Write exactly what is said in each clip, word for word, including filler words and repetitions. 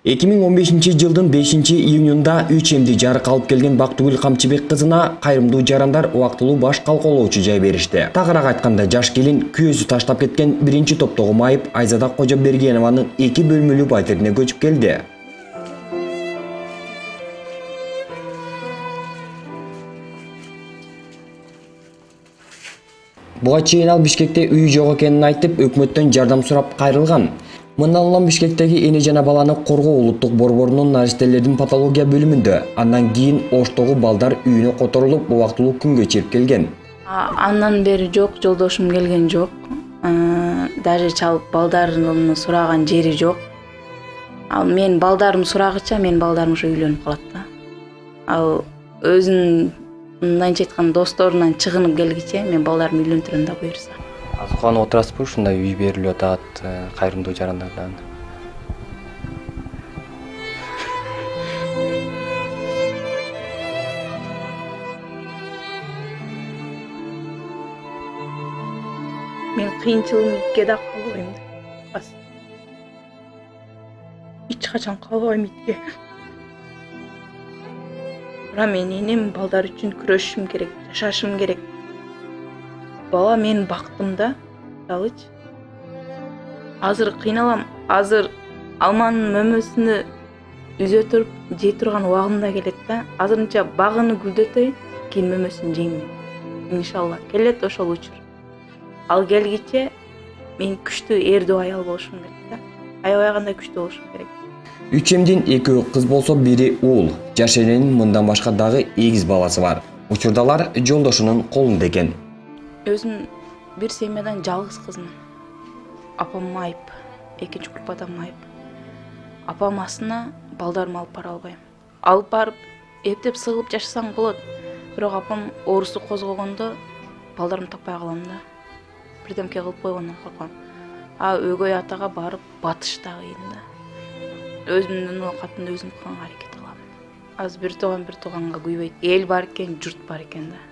эки миң он бешинчи жылдын бешинчи июнунда үч эмди жарык алып келген Бактыгүл Камчыбек кызына кайрымдуу жарандар убактылуу баш калкалоочу жай беришти. Тагыраак айтканда, жаш келин күйөөсү таштап кеткен биринчи топтогу майып Айзада Кожобергенованын эки бөлмөлүү патерине көчүп келди. Буга чейин ал Бишкекте үйү жок экенин айтып, өкмөттөн жардам сурап кайрылган. Мындан улам Бишкектеги эне жана баланы коргоо улуттук борборунун наристелердин патология бөлүмүндө, андан кийин Оштогу балдар үйүнө которулуп, убактылуу күн кечирип келген. Андан бери жок, жолдошум келген жок. Даже чалып балдарымды сураган жери жок. Ал мен балдарым сурагыча, мен балдарым ушу үйлөнүп калат да. Ал өзүнүн мындайча айтканда досторунан чыгынып келгиче мен балдарымды үйлөндүрөм да буюрса. Азыканып отурасызбы, ушундай үй берилип атат кайрымдуу жарандардан? Мен кыйынчылыкка да калбайм да. Эч качан калбайм итке. Бара мен энем балдар үчүн күрөшүшүм керек, жашашым керек. Бала мен бактым да, алыч. Азыр кыйналам, азыр алманын мөмөсүнө үзө туруп жей турган убагында келет да. Азырынча багыны гүлдөтөй, кийин мөмөсүн жейм. Иншалла келет ошол учур. Ал келгиче мен күчтүү эрдүү аял болушум керек да. Аябай кандай күчтүү болушум керек. Үч эмдин экөө кыз болсо, бири уул. Жаш эненин мындан башка дагы эгиз баласы бар. Учурдалар жолдошунун колунда экен. Өзүм бир семьядан жалгыз кызмын. Апам майып, экинчи курпатам майып. Апам астына балдарымды алып бара албайм. Алып барып, эптеп сыгылып жашасаң болот. Бирок апам оорусу козгогондо балдарымды таппай калам да. Бирдемке кылып койгондон корком. А өгөй атага барып батыш да кыйын да. Өзүмдүн оокатымды өзүм кылганга аракет кылам. Азыр бир тууган бир тууганга күйбөйт. Эл бар экен, журт бар экен да.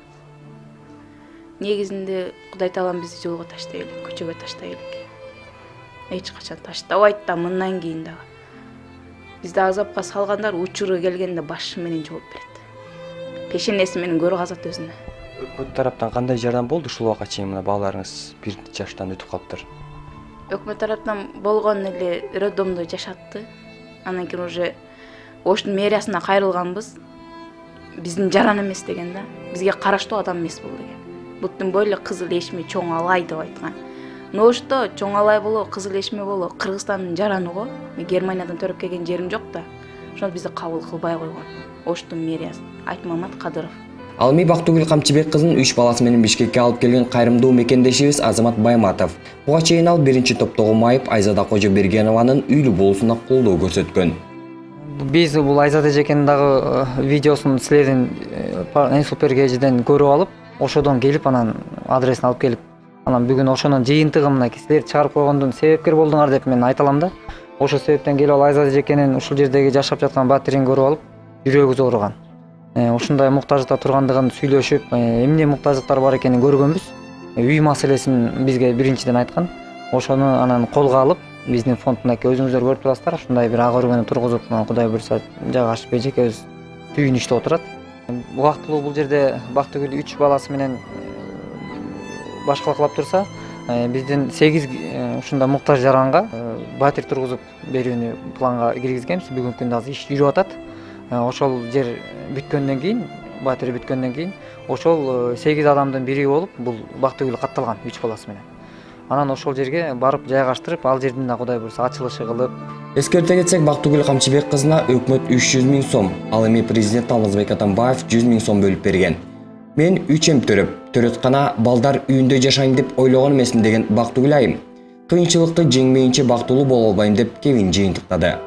Негизинде Кудай таалам бизди жолго таштай элек, көчөгө таштай элек. Эч качан таштабайт да, мындан кийин дагы. Бизди азапка салгандар учуру келгенде башы менен жооп берет. Пешенеси менен көрө казат өзүнө. Өкмөт тараптан кандай жардам болду ушул убакка чейин? Мына балдарыңыз бир жаштан өтүп калыптыр. Өкмөт тараптан болгон эле роддомдо жашатты. Андан кийин уже Оштун мэриясына кайрылганбыз. Биздин жаран эмес деген да. Бизге караштуу адам эмес бул деген. Буттун бойло кызыл эшме чоң алай деп айткан. Ношто чоң алай боло, кызыл эшме боло, Кыргызстандын жараны го. Мен Германиядан төрөп келген жерим жок да. Ошондо бизди кабыл кылбай койгон. Оштун мэриясы Айтмамат Кадыров. Ал эми Бактыгүл Камчыбек кызын үч баласы менен Бишкекке алып келген кайрымдуу мекендешибиз Азамат Байматов. Буга чейин ал биринчи топтогу майып Айзада Кожобергенованын үйлүү болуусуна колдоо көрсөткөн. Биз бул Айзада эжекенин дагы видеосун силердин Супергежиден көрүп алып, ошодон келип, анан адресин алып келип, анан бүгүн ошонун жыйынтыгы мынакей силер чыгарып койгондун себепкер болдуңар деп мен айта алам да. Ошол себептен келип ал Айзада эжекенин ушул жердеги жашап жаткан батирин көрүп алып, жүрөгү ооруган. Ушундай муктаждыкта тургандыгын сүйлөшүп, эмне муктаждыктар бар экенин көргөнбүз. Үй маселесин бизге биринчиден айткан. Ошону анан колго алып, биздин фондунаки өзүңүздөр көрүп турасыздар, ушундай бир ак өргөнү тургузуп, Кудай буйрса жайгашып эжеке өз түйүнүштө отурат. Убактылуу бул жерде Бактыгүл үч баласы менен баш калкалап турса, биздин сегиз ушундай муктаж жаранга батир тургузуп берүүнү планга киргизгенбиз. Бүгүнкү күндө азыр иш жүрүп атат. Ошол жер бүткөндөн кийин, батир бүткөндөн кийин, ошол сегиз адамдын бири болуп, бул Бактыгүл катталган үч баласы менен. Анан ошол жерге барып жайгаштырып, ал жердин да Кудай буйрса ачылышы кылып. Эскерте кетсек, Бактыгүл Камчыбек кызына өкмөт үч жүз миң сом, ал эми президент Алмазбек Атамбаев жүз миң сом бөлүп берген. Мен үч эм төрөп, төрөткана балдар үйүндө жашайм деп ойлогон эмесмин деген Бактыгүл айым. Кыйынчылыкты жеңмейинче бактылуу боло албайм деп кебин жыйынтыктады.